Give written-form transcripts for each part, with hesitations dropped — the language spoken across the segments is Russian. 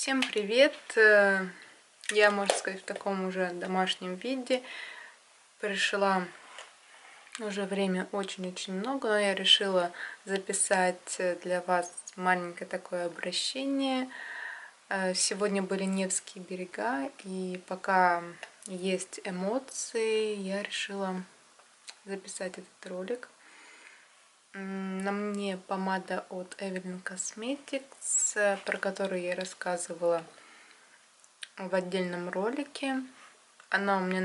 Всем привет! Я, можно сказать, в таком уже домашнем виде. Пришла уже время очень-очень много, но я решила записать для вас маленькое такое обращение. Сегодня были Невские берега, и пока есть эмоции, я решила записать этот ролик. На мне помада от Evelyn Cosmetics, про которую я рассказывала в отдельном ролике. Она у меня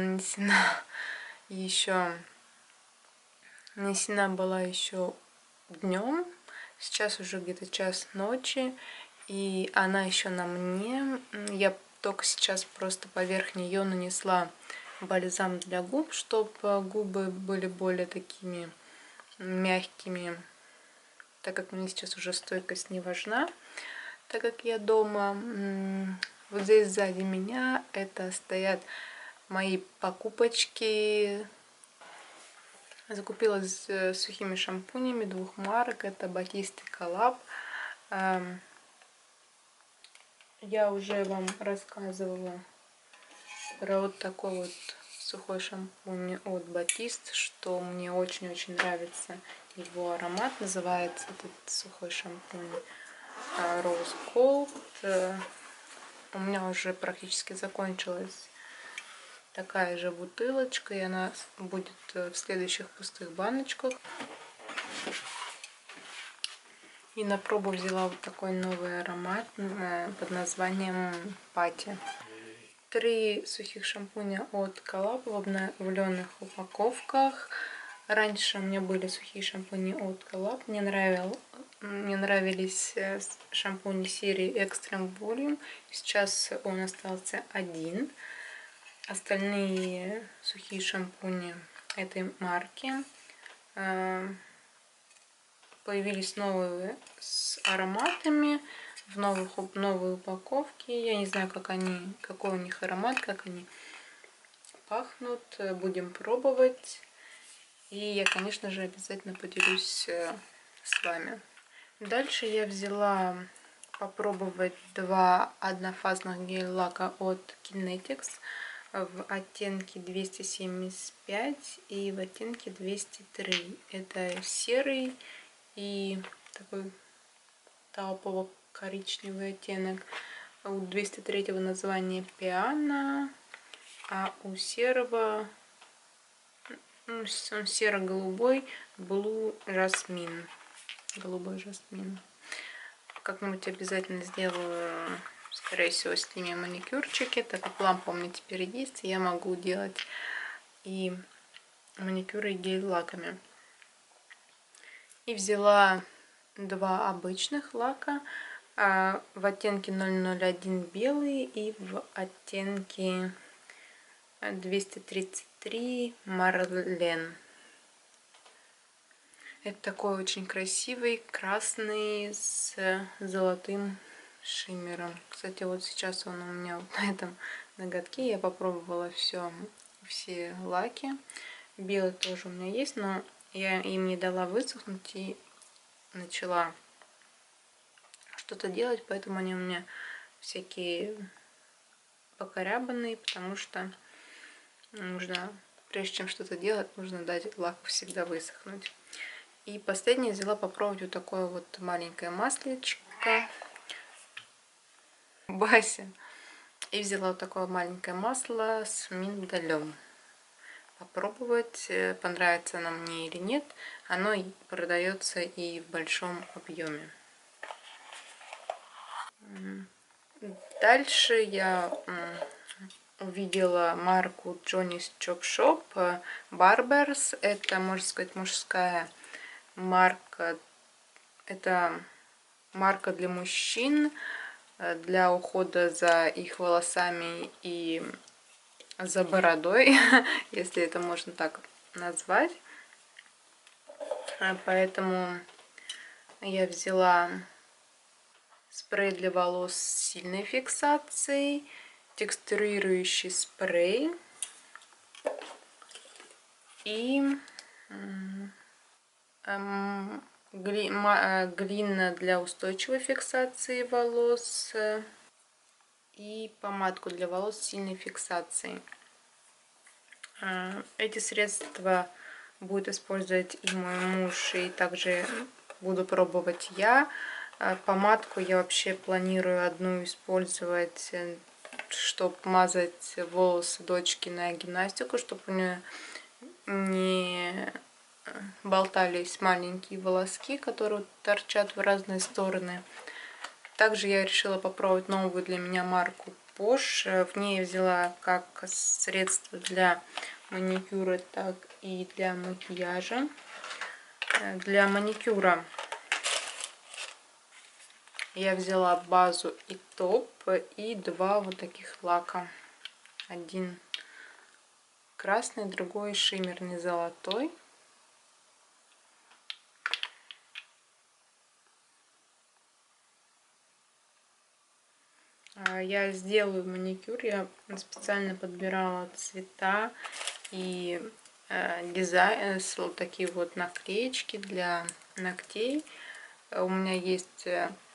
нанесена была еще днем. Сейчас уже где-то час ночи, и она еще на мне. Я только сейчас просто поверх нее нанесла бальзам для губ, чтобы губы были более такими мягкими, так как мне сейчас уже стойкость не важна, так как я дома. Вот здесь сзади меня это стоят мои покупочки. Закупилась сухими шампунями двух марок. Это Batiste и Collab. Я уже вам рассказывала про вот такой вот сухой шампунь от Batiste, что мне очень-очень нравится его аромат. Называется этот сухой шампунь Rose Gold. У меня уже практически закончилась такая же бутылочка, и она будет в следующих пустых баночках. И на пробу взяла вот такой новый аромат под названием Пати. 3 сухих шампуня от Collab в обновленных упаковках. Раньше у меня были сухие шампуни от Collab. Мне нравились шампуни серии Extreme Volume. Сейчас он остался один. Остальные сухие шампуни этой марки появились новые с ароматами в новой упаковке. Я не знаю, какой у них аромат, как они пахнут. Будем пробовать. И я, конечно же, обязательно поделюсь с вами. Дальше я взяла попробовать 2 однофазных гель-лака от Kinetics в оттенке 275 и в оттенке 203. Это серый и такой таупово-коричневый оттенок. У 203 название Пиано, а у серого, он серо-голубой, Blue Jasmine. Голубой жасмин. Как-нибудь обязательно сделаю, скорее всего, с ними маникюрчики, так как лампа у меня теперь есть, я могу делать и маникюры и гель-лаками. И взяла 2 обычных лака в оттенке 001 белый и в оттенке 233 Марлен. Это такой очень красивый, красный с золотым шиммером. Кстати, вот сейчас он у меня вот на этом ноготке. Я попробовала все лаки. Белый тоже у меня есть, но я им не дала высохнуть и начала что-то делать, поэтому они у меня всякие покорябанные, потому что нужно, прежде чем что-то делать, нужно дать лаку всегда высохнуть. И последнее взяла попробовать вот такое вот маленькое маслечко Бася. И взяла вот такое маленькое масло с миндалем. Попробовать, понравится оно мне или нет. Оно продается и в большом объеме. Дальше я увидела марку Johnny's Chop Shop Barbers. Это, можно сказать, мужская марка. Это марка для мужчин, для ухода за их волосами и за бородой, если это можно так назвать. Поэтому я взяла спрей для волос с сильной фиксацией, текстурирующий спрей и глина для устойчивой фиксации волос. и помадку для волос с сильной фиксацией. Эти средства будет использовать и мой муж, и также буду пробовать я. Помадку я вообще планирую одну использовать, чтобы мазать волосы дочки на гимнастику, чтобы у нее не болтались маленькие волоски, которые торчат в разные стороны. Также я решила попробовать новую для меня марку Posh. В ней я взяла как средство для маникюра, так и для макияжа. Для маникюра я взяла базу и топ, и два вот таких лака. Один красный, другой шиммерный золотой. Я сделаю маникюр, я специально подбирала цвета и дизайн, вот такие вот наклеечки для ногтей. У меня есть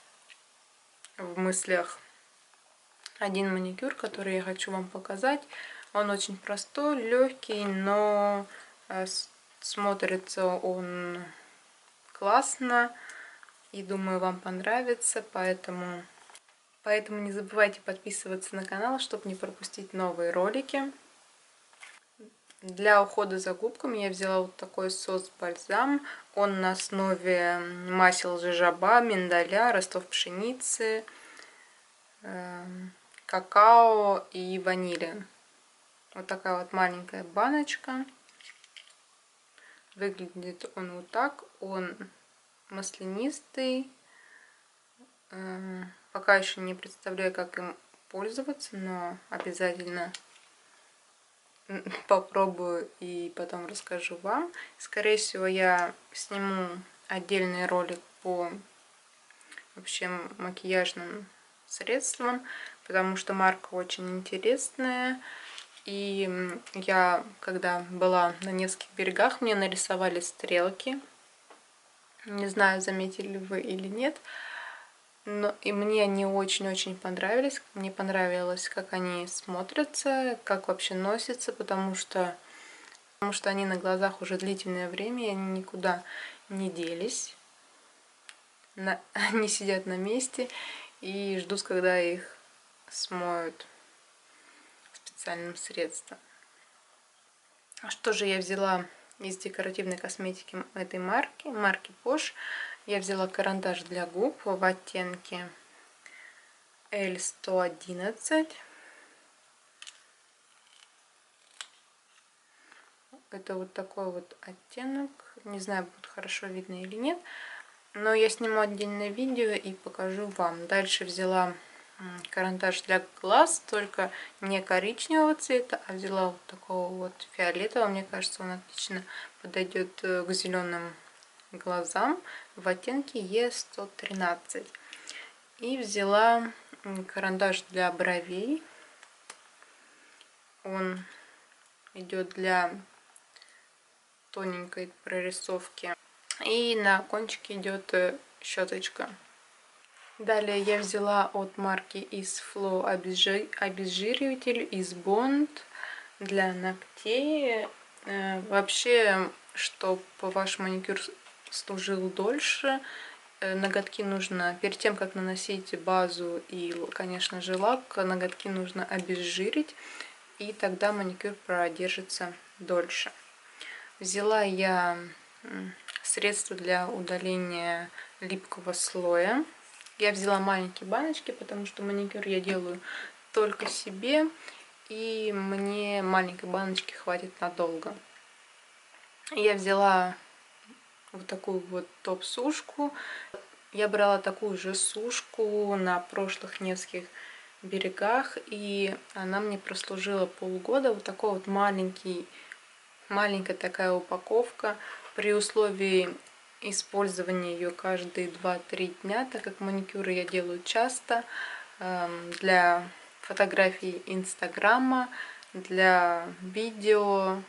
в мыслях один маникюр, который я хочу вам показать. Он очень простой, легкий, но смотрится он классно. И думаю, вам понравится, поэтому не забывайте подписываться на канал, чтобы не пропустить новые ролики. Для ухода за губками я взяла вот такой сос-бальзам. Он на основе масел жожоба, миндаля, ростов пшеницы, какао и ванили. Вот такая вот маленькая баночка. Выглядит он вот так. Он маслянистый. Пока еще не представляю, как им пользоваться, но обязательно попробую и потом расскажу вам. Скорее всего, я сниму отдельный ролик по вообще макияжным средствам, потому что марка очень интересная. И я, когда была на нескольких берегах, мне нарисовали стрелки. Не знаю, заметили вы или нет. Но и мне они очень-очень понравились. Мне понравилось, как они смотрятся, как вообще носятся, потому что они на глазах уже длительное время, и они никуда не делись. Они сидят на месте и ждут, когда их смоют специальным средством. Что же я взяла из декоративной косметики этой марки Posh? Я взяла карандаш для губ в оттенке L111. Это вот такой вот оттенок. Не знаю, будет хорошо видно или нет. Но я сниму отдельное видео и покажу вам. Дальше взяла карандаш для глаз, только не коричневого цвета, а взяла вот такого вот фиолетового. Мне кажется, он отлично подойдет к зеленым глазам в оттенке E113. И взяла карандаш для бровей. Он идет для тоненькой прорисовки. И на кончике идет щеточка. Далее я взяла от марки из Flow обезжириватель из Bond для ногтей. Вообще, чтобы ваш маникюр служил дольше, ноготки нужно, перед тем как наносить базу и, конечно же, лак, ноготки нужно обезжирить, и тогда маникюр продержится дольше. Взяла я средство для удаления липкого слоя. Я взяла маленькие баночки, потому что маникюр я делаю только себе, и мне маленькой баночки хватит надолго. Я взяла вот такую вот топ-сушку. Я брала такую же сушку на прошлых нескольких берегах, и она мне прослужила полгода. Вот такой вот маленькая такая упаковка. При условии использования ее каждые 2-3 дня, так как маникюры я делаю часто, для фотографий инстаграма, для видео.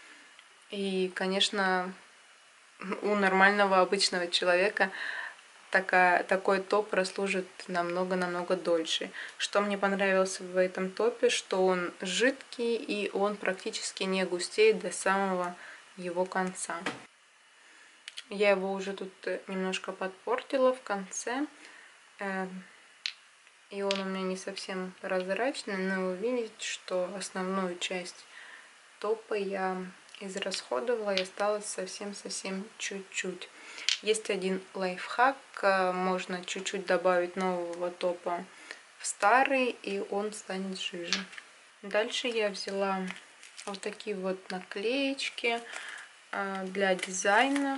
И, конечно, у нормального обычного человека такой топ прослужит намного-намного дольше. Что мне понравилось в этом топе, что он жидкий и он практически не густеет до самого его конца. Я его уже тут немножко подпортила в конце. И он у меня не совсем прозрачный, но вы видите, что основную часть топа я израсходовала и осталось совсем-совсем чуть-чуть. Есть один лайфхак, можно чуть-чуть добавить нового топа в старый, и он станет жиже. Дальше я взяла вот такие вот наклеечки для дизайнов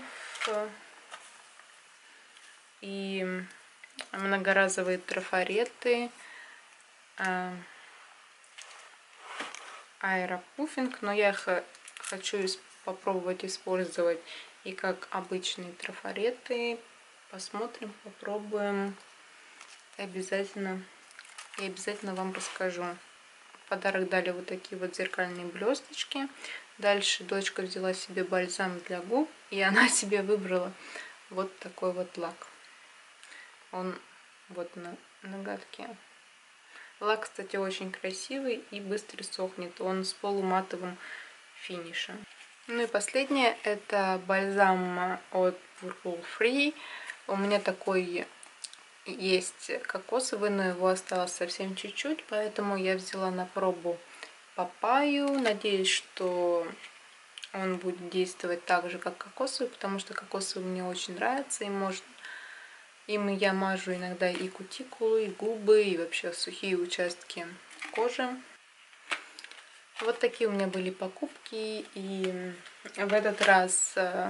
и многоразовые трафареты, аэропуфинг, но я их хочу попробовать использовать и как обычные трафареты. Посмотрим, попробуем. Обязательно вам расскажу. В подарок дали вот такие вот зеркальные блесточки. Дальше дочка взяла себе бальзам для губ, и она себе выбрала вот такой вот лак. Он вот на ноготке. Лак, кстати, очень красивый и быстро сохнет. Он с полуматовым финишем. Ну и последнее, это бальзам от Purple Free. У меня такой есть кокосовый, но его осталось совсем чуть-чуть, поэтому я взяла на пробу папайю. Надеюсь, что он будет действовать так же, как кокосовый, потому что кокосовый мне очень нравится, им я мажу иногда и кутикулу, и губы, и вообще сухие участки кожи. Вот такие у меня были покупки. И в этот раз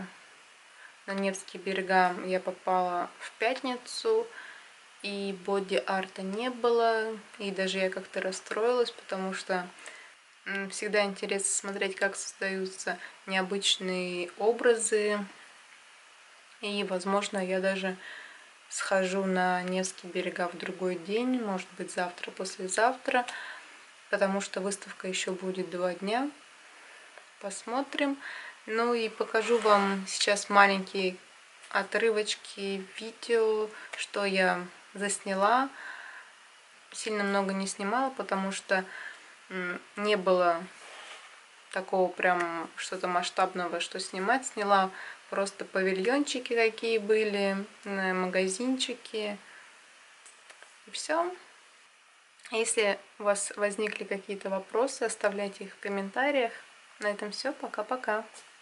на Невские берега я попала в пятницу. И боди-арта не было. И даже я как-то расстроилась, потому что всегда интересно смотреть, как создаются необычные образы. И, возможно, я даже схожу на Невские берега в другой день, может быть, завтра, послезавтра, потому что выставка еще будет 2 дня. Посмотрим. Ну и покажу вам сейчас маленькие отрывочки видео, что я засняла. Сильно много не снимала, потому что не было такого прям что-то масштабного, что снимать. Сняла просто павильончики, какие были, магазинчики. И все. Если у вас возникли какие-то вопросы, оставляйте их в комментариях. На этом все. Пока-пока.